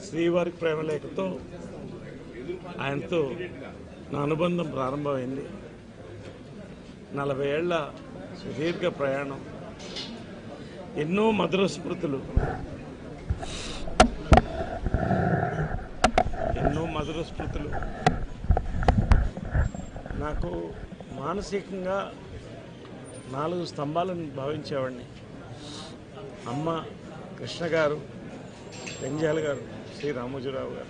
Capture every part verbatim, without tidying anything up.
శ్రీవారి ప్రేమలేఖతో ఆయనతో నా అనుబంధం ప్రారంభమైంది. నలభై ఏళ్ల సుదీర్ఘ ప్రయాణం, ఎన్నో మధుర స్మృతులు ఎన్నో మధుర స్మృతులు నాకు మానసికంగా నాలుగు స్తంభాలను భావించేవాడిని. అమ్మ కృష్ణ గారు, పెంజాల గారు, శ్రీ రామోజీరావు గారు.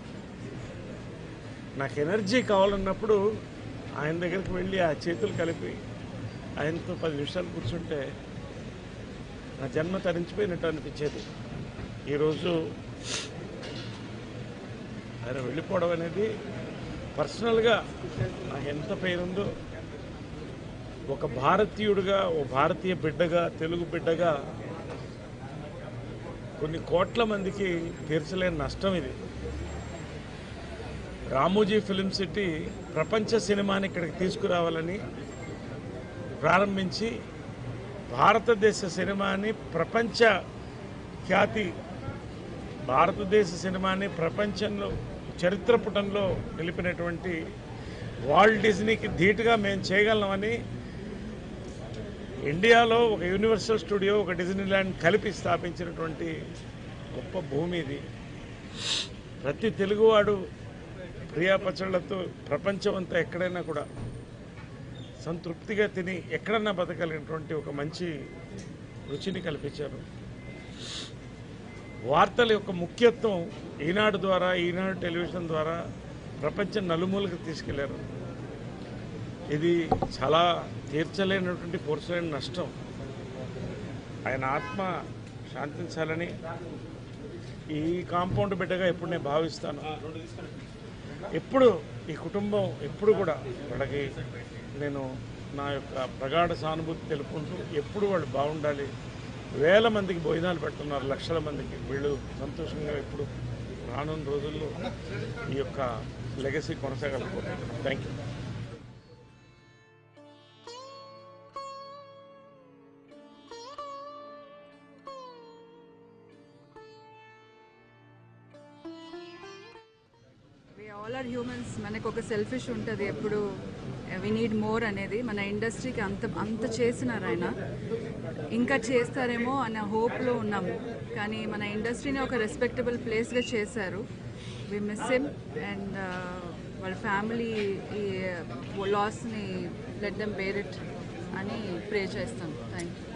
నాకు ఎనర్జీ కావాలన్నప్పుడు ఆయన దగ్గరికి వెళ్ళి ఆ చేతులు కలిపి ఆయనతో పది నిమిషాలు కూర్చుంటే నా జన్మ తరించిపోయినట్టు అనిపించేది. ఈరోజు ఆయన వెళ్ళిపోవడం అనేది పర్సనల్గా నాకు ఎంత పేరుందో, ఒక భారతీయుడిగా, ఓ భారతీయ బిడ్డగా, తెలుగు బిడ్డగా కొన్ని కోట్ల మందికి తీర్చలేని నష్టం ఇది. రామోజీ ఫిలిం సిటీ ప్రపంచ సినిమాని ఇక్కడికి తీసుకురావాలని ప్రారంభించి భారతదేశ సినిమాని ప్రపంచ ఖ్యాతి, భారతదేశ సినిమాని ప్రపంచంలో చరిత్ర పుటంలో నిలిపినటువంటి వాల్ట్ డిజ్నీకి ధీటుగా మేము చేయగలమని ఇండియాలో ఒక యూనివర్సల్ స్టూడియో, ఒక డిజ్నీల్యాండ్ కలిపి స్థాపించినటువంటి గొప్ప భూమి ఇది. ప్రతి తెలుగువాడు ప్రియా పచ్చళ్లతో ప్రపంచం అంతా ఎక్కడైనా కూడా సంతృప్తిగా తిని ఎక్కడన్నా బతకలిగినటువంటి ఒక మంచి రుచిని కల్పించారు. వార్తల యొక్క ముఖ్యత్వం ఈనాడు ద్వారా, ఈనాడు టెలివిజన్ ద్వారా ప్రపంచం నలుమూలకు తీసుకెళ్లారు. ఇది చాలా తీర్చలేనటువంటి పూర్చలేని నష్టం. ఆయన ఆత్మ శాంతించాలని ఈ కాంపౌండ్ బిడ్డగా ఎప్పుడు నేను భావిస్తాను. ఎప్పుడు ఈ కుటుంబం ఎప్పుడు కూడా వాళ్ళకి నేను నా యొక్క ప్రగాఢ సానుభూతి తెలుపుకుంటూ ఎప్పుడు వాళ్ళు బాగుండాలి. వేల మందికి భోజనాలు పెడుతున్నారు, లక్షల మందికి. వీళ్ళు సంతోషంగా ఎప్పుడు రానున్న రోజుల్లో ఈ యొక్క లెగసీ కొనసాగాలనుకుంటున్నాను. Thank you. All are humans. మనకు ఒక సెల్ఫిష్ ఉంటుంది ఎప్పుడు, వీ నీడ్ మోర్ అనేది. మన ఇండస్ట్రీకి అంత అంత చేసినారు ఆయన, ఇంకా చేస్తారేమో అన్న హోప్లో ఉన్నాము. కానీ మన ఇండస్ట్రీని ఒక రెస్పెక్టబుల్ ప్లేస్గా చేశారు. వి మిస్ హిమ్ అండ్ వాళ్ళ ఫ్యామిలీ ఈ లాస్ని లెట్ దెమ్ బేర్ ఇట్ అని ప్రే చేస్తాను. Thank you.